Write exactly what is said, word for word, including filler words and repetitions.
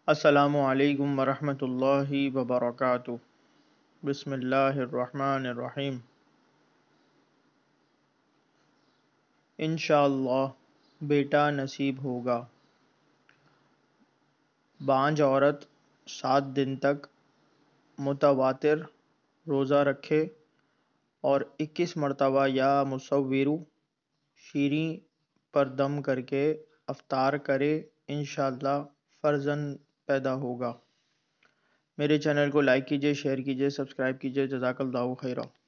अस्सलामु अलैकुम वरहमतुल्लाहि वबरकातुह। बिस्मिल्लाहिर्रहमानिर्रहीम। इंशाअल्लाह बेटा नसीब होगा। बांझ औरत सात दिन तक मुतवातिर रोज़ा रखे और इक्कीस मरतबा या मुसव्विरु शीरीं पर दम करके अफ्तार करे, इंशाअल्लाह फ़र्जंद पैदा होगा। मेरे चैनल को लाइक कीजिए, शेयर कीजिए, सब्सक्राइब कीजिए। जज़ाकल्लाहु खैरा।